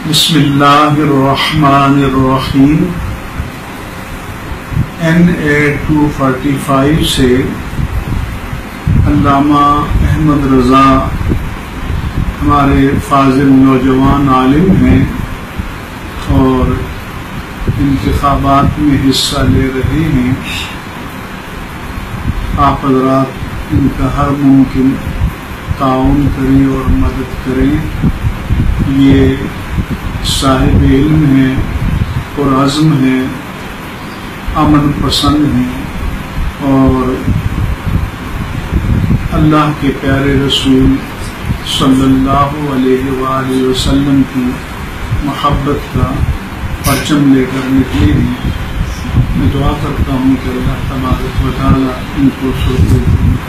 بسم اللہ الرحمن الرحیم۔ NA 245 سے علامہ احمد رضا ہمارے فاضل نوجوان عالم ہیں اور انتخابات میں حصہ لے رہے ہیں۔ آپ حضرات ان کا ہر ممکن تعاون کریں اور مدد کریں۔ یہ صاحب علم ہیں اور عزم ہیں، امن پسند ہیں اور اللہ کے پیارے رسول صلی اللہ علیہ وآلہ وسلم کی محبت کا پرچم لے کر نکلے ہیں۔ میں دعا کرتا ہوں کہ اللہ تبارک و تعالیٰ ان کو سرخرو